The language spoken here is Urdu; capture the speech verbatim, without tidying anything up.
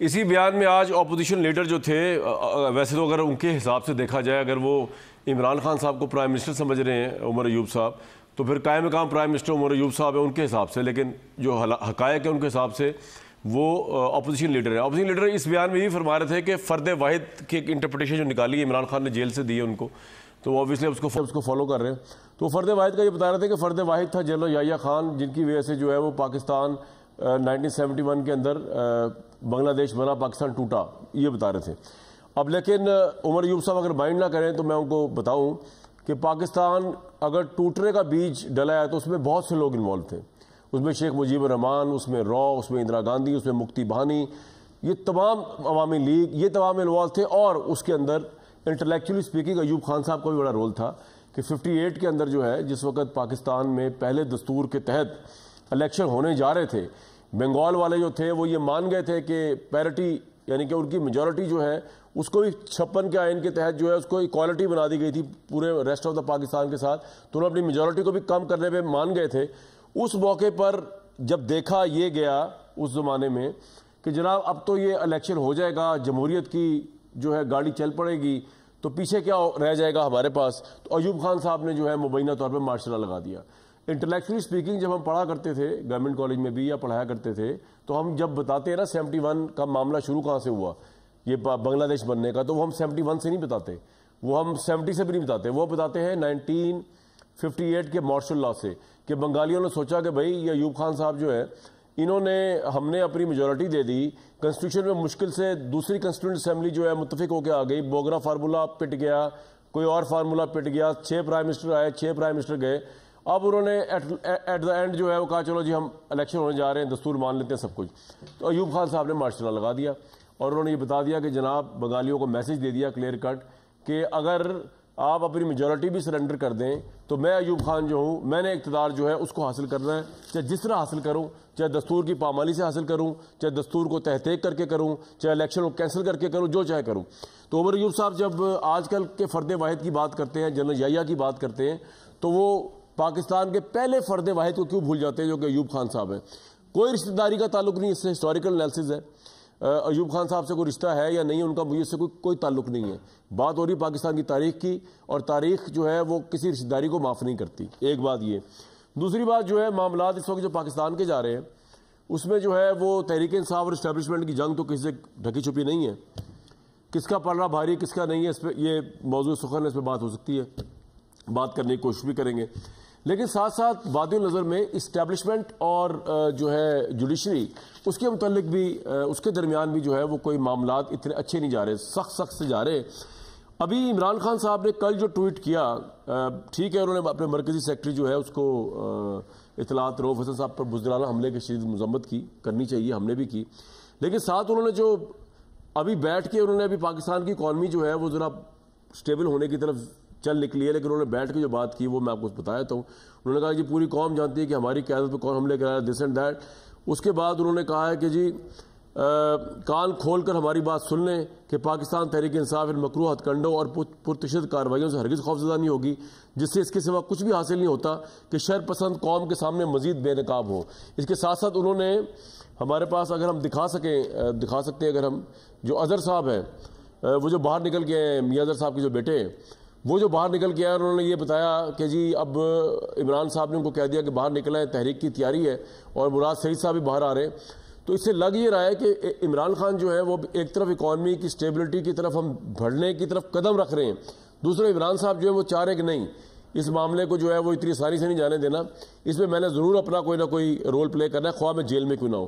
اسی بیان میں آج اپوزیشن لیڈر جو تھے، ویسے تو اگر ان کے حساب سے دیکھا جائے، اگر وہ عمران خان صاحب کو پرائم منسٹر سمجھ رہے ہیں عمر ایوب صاحب، تو پھر قائم مقام پرائم منسٹر عمر ایوب صاحب ہیں ان کے حساب سے، لیکن جو حقائق ہے ان کے حساب سے وہ اپوزیشن لیڈر ہے۔ اپوزیشن لیڈر اس بیان میں یہ فرما رہے تھے کہ فرد واحد کی ایک انٹرپریٹیشن جو نکالی ہے عمران خان نے جیل سے دی ہے ان کو، تو وہ اوبیسلی اس کو اس کو فالو کر رہے ہیں۔ تو فرد واحد کا یہ بتا رہے تھے کہ فرد واحد تھا جنرل یحییٰ خان، جن کی وجہ سے جو ہے وہ پاکستان نائنٹین سیونٹی ون کے اندر بنگلہ دیش بنا، پاکستان ٹوٹا، یہ بتا رہے تھے۔ اب لیکن عمر ایوب صاحب اگر مائنڈ نہ کریں تو میں ان کو بتاؤں کہ پاکستان اگر ٹوٹنے کا بیج ڈلا ہے تو اس میں بہت سے لوگ انوالو تھے۔ اس میں شیخ مجیب الرحمان، اس میں را، اس میں اندرا گاندھی، اس میں مفتی بہانی، یہ تمام عوامی لیگ، یہ تمام انوالو تھے۔ اور اس کے اندر انٹلیکچولی اسپیکنگ ایوب خان صاحب کا بھی بڑا رول تھا کہ ففٹی ایٹ کے اندر جو ہے، جس وقت پاکستان میں پہلے دستور کے تحت الیکشن ہونے جا رہے تھے، بنگال والے جو تھے وہ یہ مان گئے تھے کہ پیرٹی یعنی کہ ان کی میجورٹی جو ہے اس کو بھی چھپن کے آئین کے تحت جو ہے اس کو ایکوالٹی بنا دی گئی تھی پورے ریسٹ آف دا پاکستان کے ساتھ، تو انہوں نے اپنی میجورٹی کو بھی کم کرنے پہ مان گئے تھے۔ اس موقع پر جب دیکھا یہ گیا اس زمانے میں کہ جناب اب تو یہ الیکشن ہو جائے گا، جمہوریت کی جو ہے گاڑی چل پڑے گی، تو پیچھے کیا رہ جائے گا ہمارے پاس، تو ایوب خان صاحب نے جو ہے مبینہ طور پہ مارشل لا لگا دیا۔ انٹلیکچولی اسپیکنگ جب ہم پڑھا کرتے تھے گورنمنٹ کالج میں بھی یا پڑھایا کرتے تھے، تو ہم جب بتاتے ہیں نا سیونٹی ون کا معاملہ شروع کہاں سے ہوا یہ بنگلہ دیش بننے کا، تو وہ ہم سیونٹی ون سے نہیں بتاتے، وہ ہم سیونٹی سے بھی نہیں بتاتے، وہ بتاتے ہیں نائنٹین ففٹی ایٹ کے مارشل لا سے، کہ بنگالیوں نے سوچا کہ بھائی یہ ایوب خان صاحب جو ہے انہوں نے ہم نے اپنی میجورٹی دے دی، کنسٹیٹیوشن میں مشکل سے دوسری کنسٹیٹیوشن اسمبلی جو ہے متفق ہو کے آ گئی، بوگرا فارمولا پٹ گیا، کوئی اور فارمولا پٹ گیا، چھ پرائم منسٹر آئے، چھ پرائم منسٹر گئے۔ اب انہوں نے ایٹ دا اینڈ جو ہے وہ کہا چلو جی ہم الیکشن ہونے جا رہے ہیں، دستور مان لیتے ہیں سب کچھ، تو ایوب خان صاحب نے مارشل لا لگا دیا اور انہوں نے یہ بتا دیا کہ جناب بنگالیوں کو میسج دے دیا کلیئر کٹ کہ اگر آپ اپنی میجورٹی بھی سرنڈر کر دیں تو میں ایوب خان جو ہوں، میں نے اقتدار جو ہے اس کو حاصل کرنا ہے، چاہے جس طرح حاصل کروں، چاہے دستور کی پامالی سے حاصل کروں، چاہے دستور کو تحقیق کر کے کروں، چاہے الیکشن کو کینسل کر کے کروں، جو چاہے کروں۔ تو عمر ایوب صاحب جب آج کل کے فرد واحد کی بات کرتے ہیں، جنرل یحییٰ کی بات کرتے ہیں، تو وہ پاکستان کے پہلے فرد واحد کو کیوں بھول جاتے ہیں جو کہ ایوب خان صاحب ہیں۔ کوئی رشتہ داری کا تعلق نہیں، اس سے ہسٹوریکل انالیسز ہے، ایوب خان صاحب سے کوئی رشتہ ہے یا نہیں ان کا، مجھے اس سے کوئی کوئی تعلق نہیں ہے۔ بات ہو رہی پاکستان کی تاریخ کی، اور تاریخ جو ہے وہ کسی رشتہ داری کو معاف نہیں کرتی، ایک بات یہ۔ دوسری بات جو ہے معاملات اس وقت جو پاکستان کے جا رہے ہیں اس میں جو ہے وہ تحریک انصاف اور اسٹیبلشمنٹ کی جنگ تو کسی سے ڈھکی چھپی نہیں ہے، کس کا پلڑا بھاری کس کا نہیں ہے، اس پہ یہ موضوع سخن ہے، اس پہ بات ہو سکتی ہے، بات کرنے کی کوشش بھی کریں گے۔ لیکن ساتھ ساتھ وادی نظر میں اسٹیبلشمنٹ اور جو ہے جوڈیشری، اس کے متعلق بھی اس کے درمیان بھی جو ہے وہ کوئی معاملات اتنے اچھے نہیں جا رہے، سخت سخت سے جا رہے۔ ابھی عمران خان صاحب نے کل جو ٹویٹ کیا، ٹھیک ہے انہوں نے اپنے مرکزی سیکرٹری جو ہے اس کو اطلاعات روف حسن صاحب پر بزدلانہ حملے کی شدید مذمت کی، کرنی چاہیے، ہم نے بھی کی، لیکن ساتھ انہوں نے جو ابھی بیٹھ کے انہوں نے ابھی پاکستان کی اکانومی جو ہے وہ ذرا اسٹیبل ہونے کی طرف چل نکلی ہے، لیکن انہوں نے بیٹھ کے جو بات کی وہ میں آپ کو بتایا تھا۔ انہوں نے کہا جی پوری قوم جانتی ہے کہ ہماری قیادت پہ کون حملے کرایا، دس اینڈ دیٹ۔ اس کے بعد انہوں نے کہا ہے کہ جی کان کھول کر ہماری بات سن لیں کہ پاکستان تحریک انصاف ان مکروہ ہتھ کنڈوں اور پرتشدد کارروائیوں سے ہرگز خوفزدہ نہیں ہوگی، جس سے اس کے سوا کچھ بھی حاصل نہیں ہوتا کہ شر پسند قوم کے سامنے مزید بے نقاب ہو۔ اس کے ساتھ ساتھ انہوں نے ہمارے پاس اگر ہم دکھا سکیں دکھا سکتے ہیں اگر ہم، جو اظہر صاحب ہیں وہ جو باہر نکل کے ہیں، میاں اظہر صاحب کے جو بیٹے ہیں، وہ جو باہر نکل کے آئے، انہوں نے یہ بتایا کہ جی اب عمران صاحب نے ان کو کہہ دیا کہ باہر نکل آئے، تحریک کی تیاری ہے، اور مراد سعید صاحب بھی باہر آ رہے ہیں۔ تو اس سے لگ یہ رہا ہے کہ عمران خان جو ہے وہ ایک طرف اکانومی کی اسٹیبلٹی کی طرف ہم بڑھنے کی طرف قدم رکھ رہے ہیں، دوسرے عمران صاحب جو ہے وہ چاہ رہے کہ نہیں اس معاملے کو جو ہے وہ اتنی آسانی سے نہیں جانے دینا، اس میں میں نے ضرور اپنا کوئی نہ کوئی رول پلے کرنا ہے، خواہ میں جیل میں کیوں نہ ہو۔